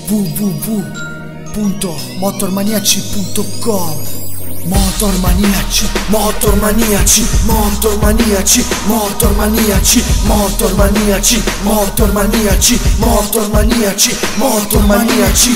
www.motormaniaci.com. Motormaniaci, motormaniaci, motormaniaci, motormaniaci, motormaniaci, motormaniaci, motormaniaci, motormaniaci.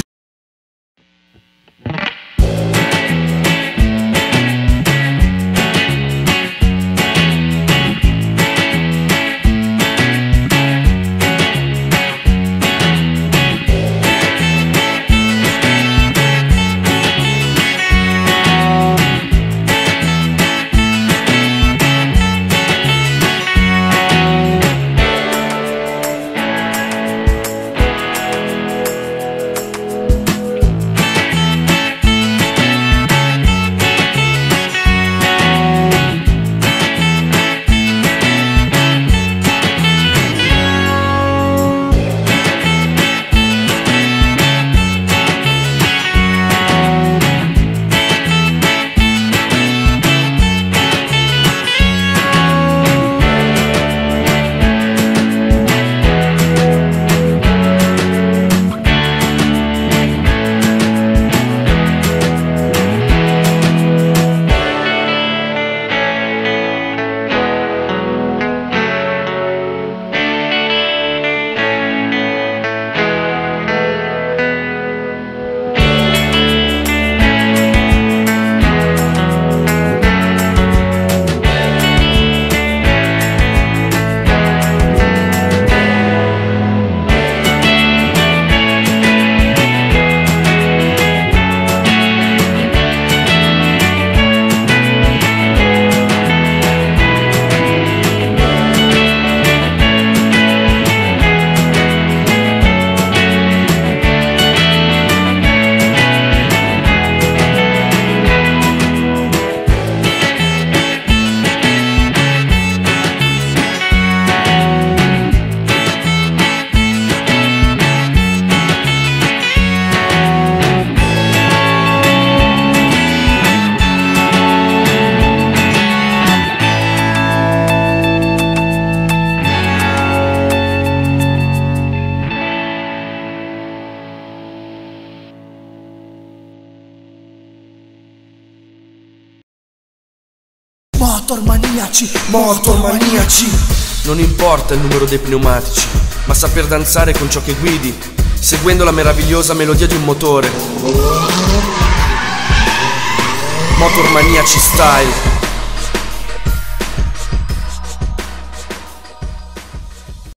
Motormaniaci, motormaniaci. Non importa il numero dei pneumatici, ma saper danzare con ciò che guidi, seguendo la meravigliosa melodia di un motore. Motormaniaci style.